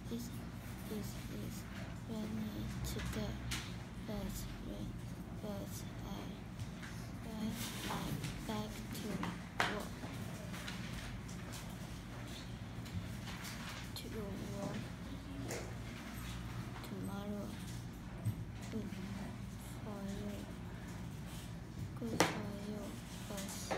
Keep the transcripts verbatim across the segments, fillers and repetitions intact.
Is is is rainy today, but rain, but I but I back to work to work tomorrow. Good for you. Good for you. But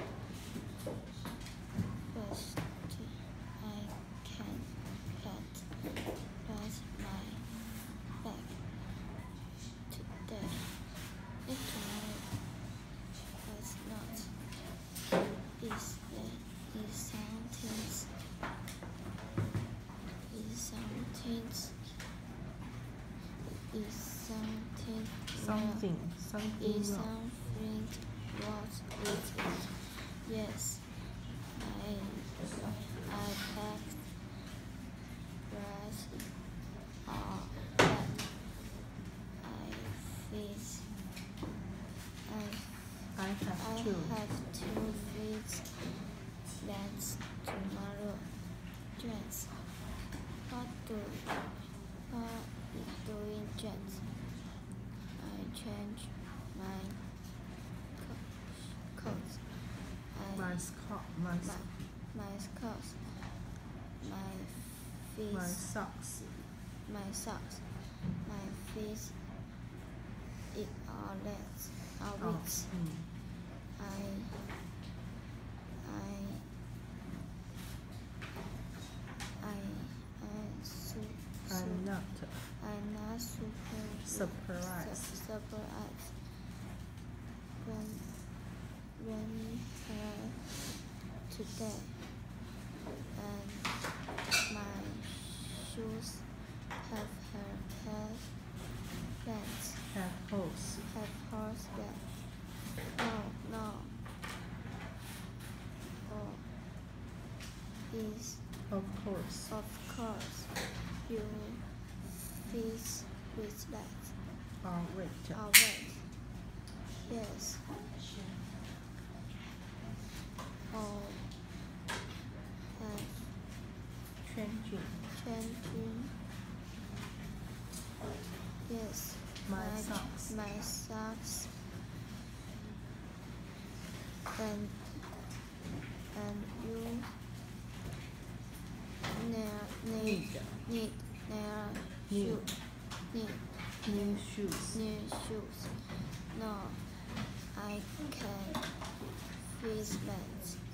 but I can get rest my back today. If tomorrow was not, is there is something is something is something Something, something is wrong. something wrong with it? Yes, I I packed bread or that I feed I I have I two. have to feed plants tomorrow. Jets. What do what is doing Jets? I change my co- coat. I My scarf, my, my s- my socks. My feet. my socks. My socks. My feet. It are legs. Are Oh, weeks. mm. I I I I su, su, I'm not I'm not super surprised. su- surprised when when her today and my shoes have her hair bands Have holes. have horse bands. No, no. Oh, is Of course. of course you fish with that. Oh, wait. Oh wait. Yes. Oh, have Changing. changing. Yes. My socks. My socks. And and you ne- need Need. need their Need. shoe need New shoes. new shoes. No, I can fish bands.